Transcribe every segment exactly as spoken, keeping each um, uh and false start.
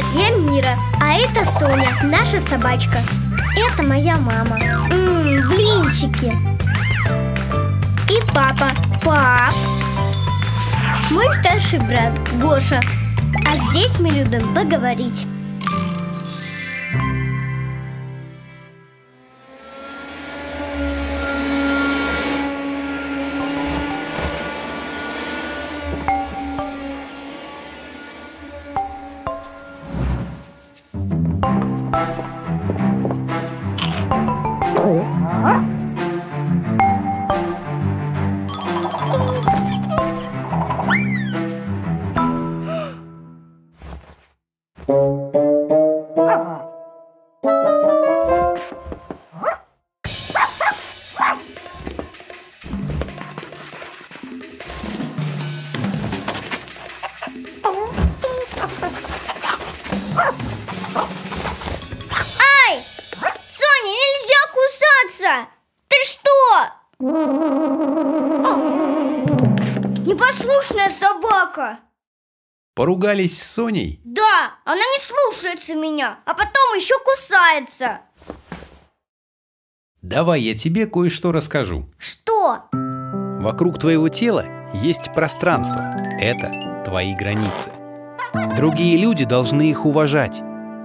Привет, я Мира. А это Соня, наша собачка. Это моя мама. Ммм, блинчики. И папа. Пап. Мой старший брат Гоша. А здесь мы любим поговорить. Ай! Соня, нельзя кусаться! Ты что? Непослушная собака. Поругались с Соней? Да, она не слушается меня, а потом еще кусается. Давай я тебе кое-что расскажу. Что? Вокруг твоего тела есть пространство. Это твои границы. Другие люди должны их уважать.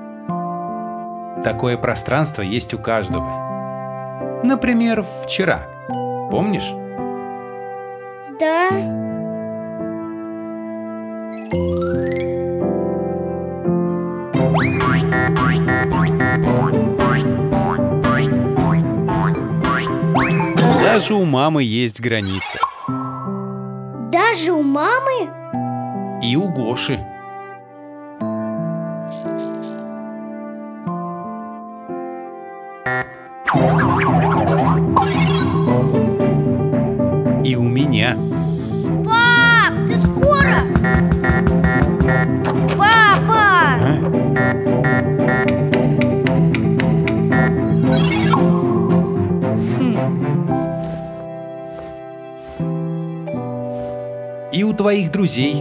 Такое пространство есть у каждого. Например, вчера. Помнишь? Да. Даже у мамы есть границы. Даже у мамы? И у Гоши. И у меня. Пап, ты скоро? Папа! А? И у твоих друзей.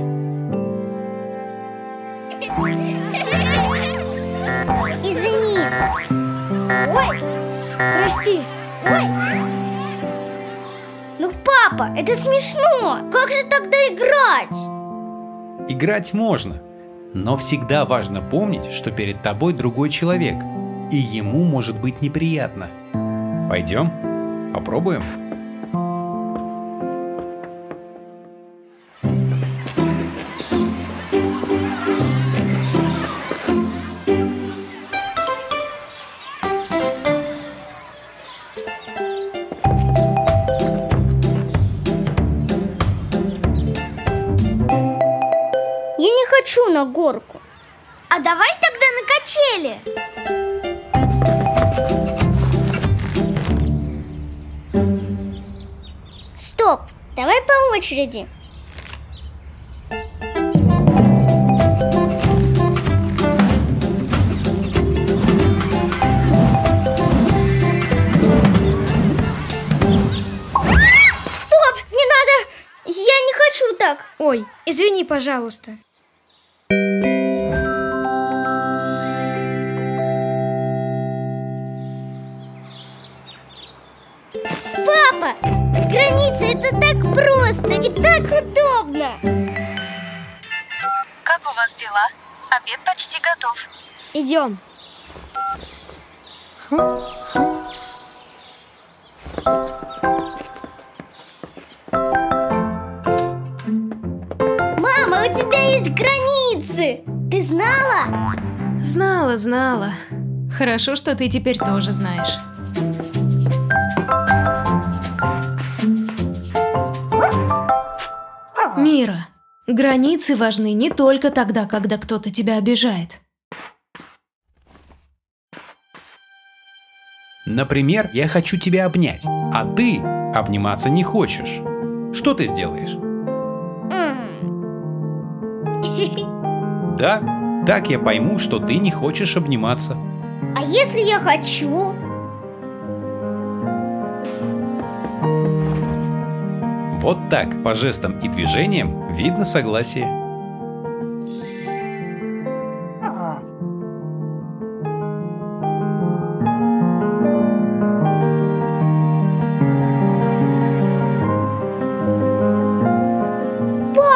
Извини. Ой, прости. Ой. Ну, папа, это смешно. Как же тогда играть? Играть можно, но всегда важно помнить, что перед тобой другой человек, и ему может быть неприятно. Пойдем? Попробуем? Я не хочу на горку. А давай тогда на качели. Стоп, давай по очереди. Стоп, не надо. Я не хочу так. Ой, извини, пожалуйста. Папа, границы — это так просто и так удобно. Как у вас дела? Обед почти готов. Идем. Мама, у тебя есть границы. Ты знала? Знала, знала. Хорошо, что ты теперь тоже знаешь. Мира, границы важны не только тогда, когда кто-то тебя обижает. Например, я хочу тебя обнять, а ты обниматься не хочешь. Что ты сделаешь? Да, так я пойму, что ты не хочешь обниматься. А если я хочу? Вот так, по жестам и движениям, видно согласие.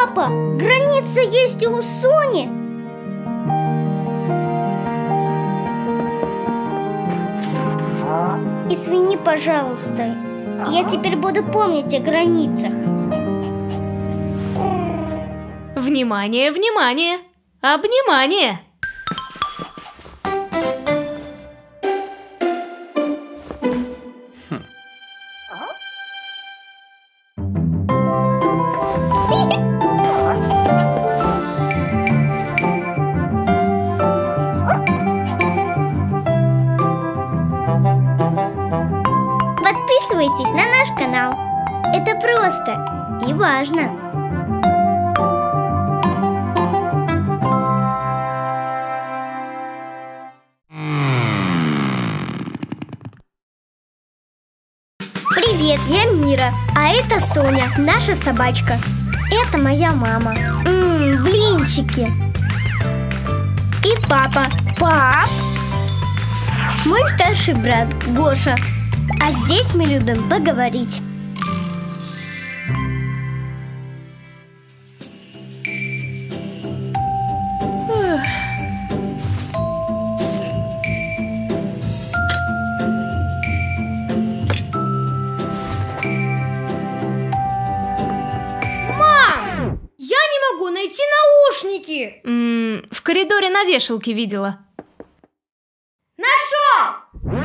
Папа, граница есть и у Сони. Извини, пожалуйста. Я теперь буду помнить о границах. Внимание, внимание! Обнимание! Подписывайтесь на наш канал. Это просто и важно. Привет, я Мира, а это Соня, наша собачка. Это моя мама. Ммм, блинчики. И папа. Пап. Мой старший брат Гоша. А здесь мы любим поговорить. Мам! Я не могу найти наушники! М, в коридоре на вешалке видела. Нашел!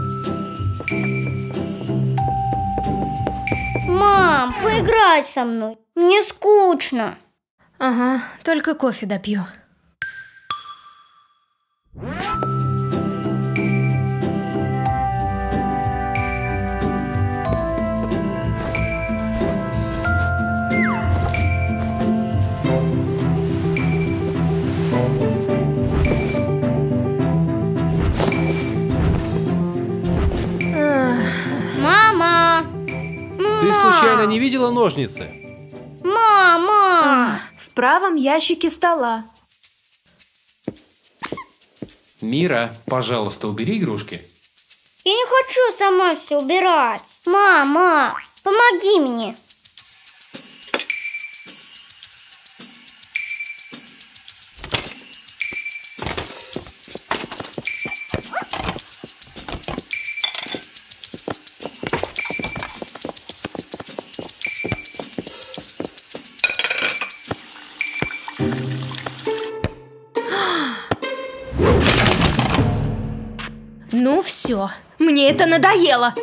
Мам, поиграй со мной. Мне скучно. Ага, только кофе допью. Мама! Ты случайно не видела ножницы? Мама! В правом ящике стола. Мира, пожалуйста, убери игрушки. Я не хочу сама все убирать. Мама, помоги мне. Ну все, мне это надоело.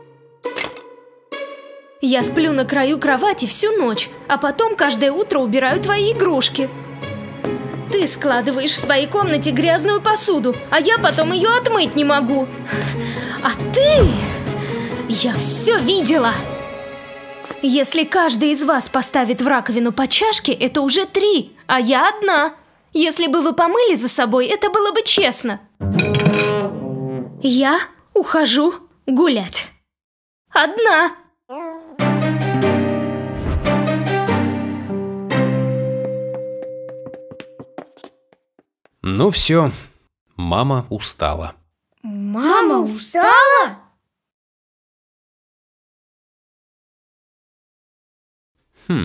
Я сплю на краю кровати всю ночь, а потом каждое утро убираю твои игрушки. Ты складываешь в своей комнате грязную посуду, а я потом ее отмыть не могу. А ты... Я все видела. Если каждый из вас поставит в раковину по чашке, это уже три, а я одна. Если бы вы помыли за собой, это было бы честно. Я ухожу гулять. Одна. Ну все, мама устала. Мама устала? Хм.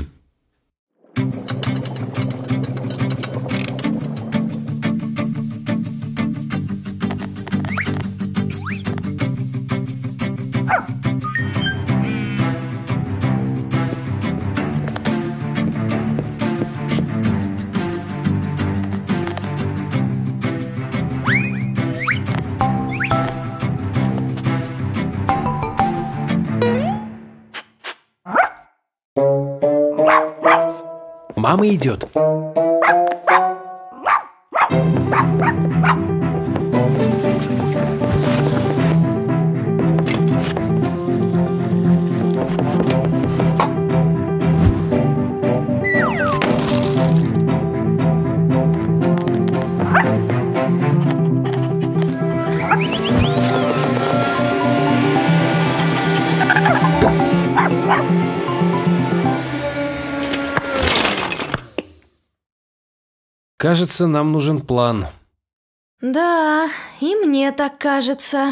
Мама идет. Кажется, нам нужен план. Да, и мне так кажется.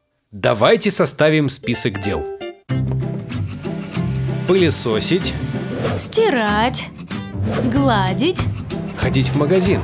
Давайте составим список дел. Пылесосить, Стирать. Гладить. Ходить в магазин.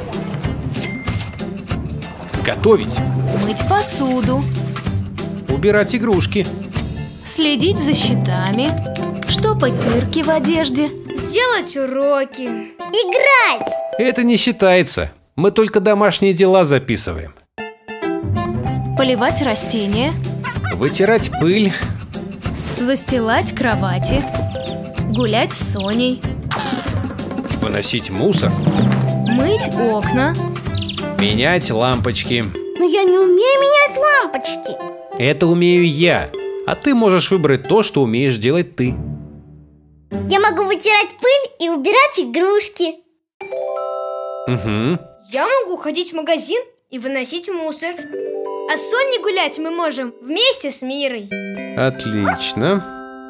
Готовить. Мыть посуду. Убирать игрушки. Следить за счетами. Штопать дырки в одежде. Делать уроки. Играть! Это не считается. Мы только домашние дела записываем. Поливать растения. Вытирать пыль. Застилать кровати. Гулять с Соней. Выносить мусор. Мыть окна. Менять лампочки. Но я не умею менять лампочки. Это умею я. А ты можешь выбрать то, что умеешь делать ты. Я могу вытирать пыль и убирать игрушки. Угу. Я могу ходить в магазин и выносить мусор. А с Соней гулять мы можем вместе с Мирой. Отлично.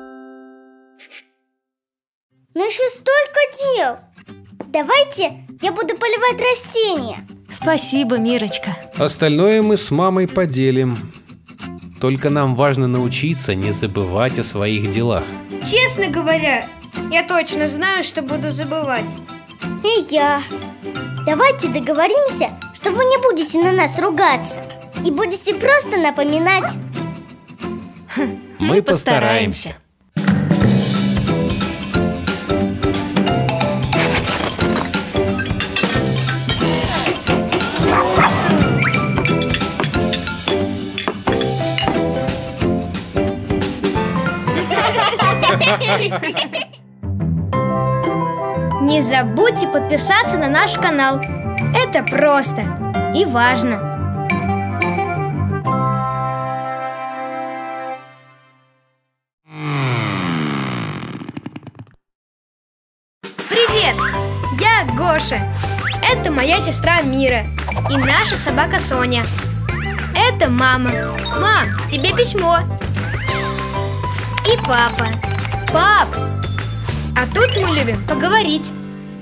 Но еще столько дел. Давайте я буду поливать растения. Спасибо, Мирочка. Остальное мы с мамой поделим. Только нам важно научиться не забывать о своих делах. Честно говоря, я точно знаю, что буду забывать. И я. Давайте договоримся, что вы не будете на нас ругаться и будете просто напоминать. Мы постараемся. Не забудьте подписаться на наш канал. Это просто и важно. Привет! Я Гоша. Это моя сестра Мира и наша собака Соня. Это мама. Мам, тебе письмо. И папа. Пап! А тут мы любим поговорить.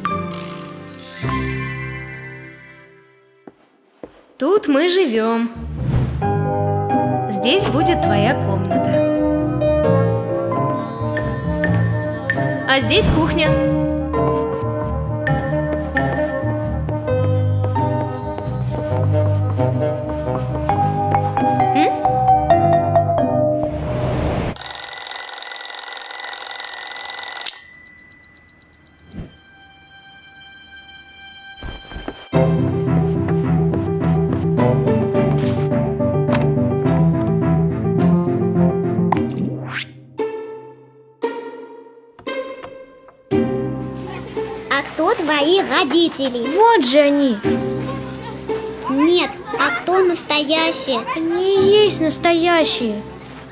Тут мы живем. Здесь будет твоя комната. А здесь кухня. А кто твои родители? Вот же они. Нет, а кто настоящие? Они и есть настоящие.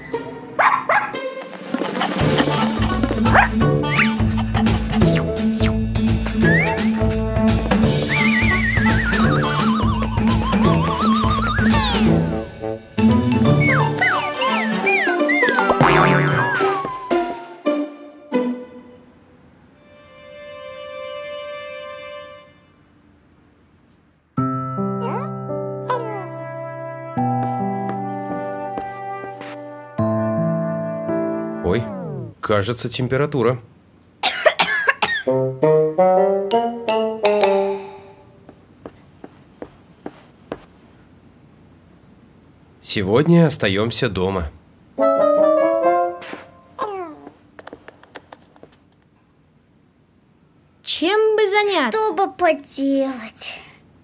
Ой, кажется, температура. Сегодня остаемся дома. Чем бы заняться? Что бы поделать?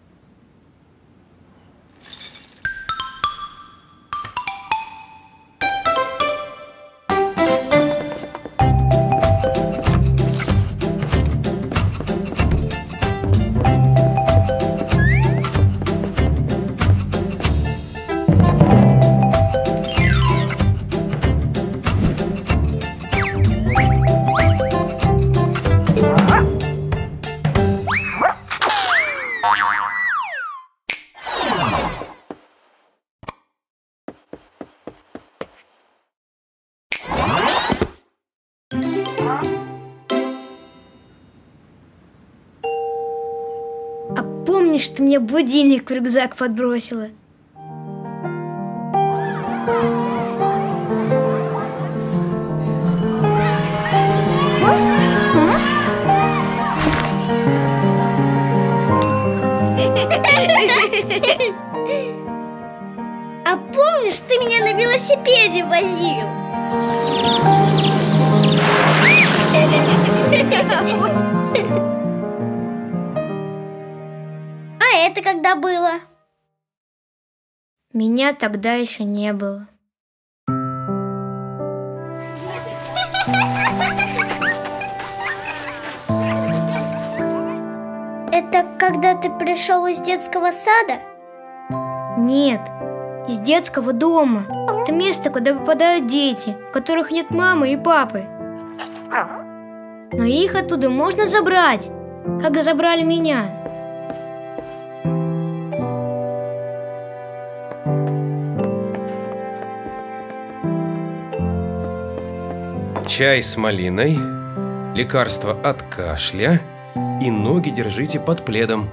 А помнишь, ты мне будильник в рюкзак подбросила? велосипеде возил. А это когда было? Меня тогда еще не было. Это когда ты пришел из детского сада? Нет, из детского дома. Это место, куда попадают дети, у которых нет мамы и папы. Но их оттуда можно забрать, как забрали меня. Чай с малиной, лекарство от кашля и ноги держите под пледом.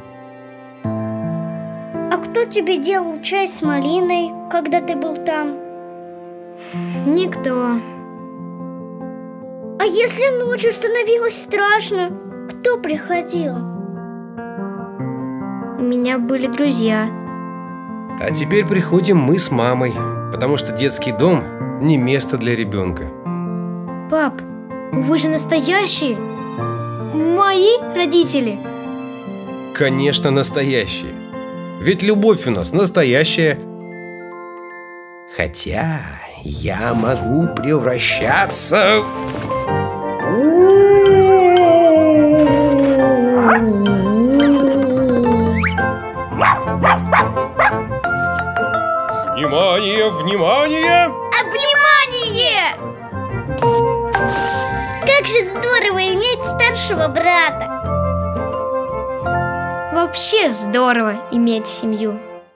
А кто тебе делал чай с малиной, когда ты был там? Никто. А если ночью становилось страшно, кто приходил? У меня были друзья. А теперь приходим мы с мамой, потому что детский дом не место для ребенка. Пап, вы же настоящие? Мои родители? Конечно, настоящие. Ведь любовь у нас настоящая. Хотя я могу превращаться... Внимание, внимание! Внимание! Как же здорово иметь старшего брата! Вообще здорово иметь семью.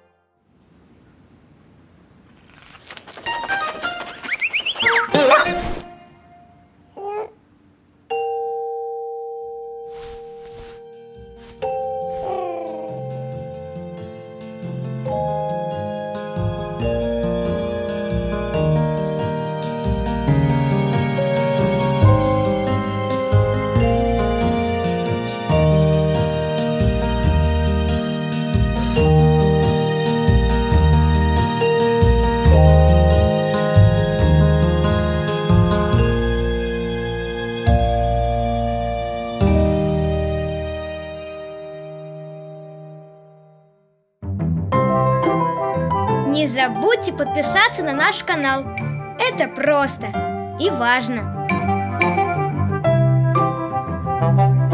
Не забудьте подписаться на наш канал. Это просто и важно.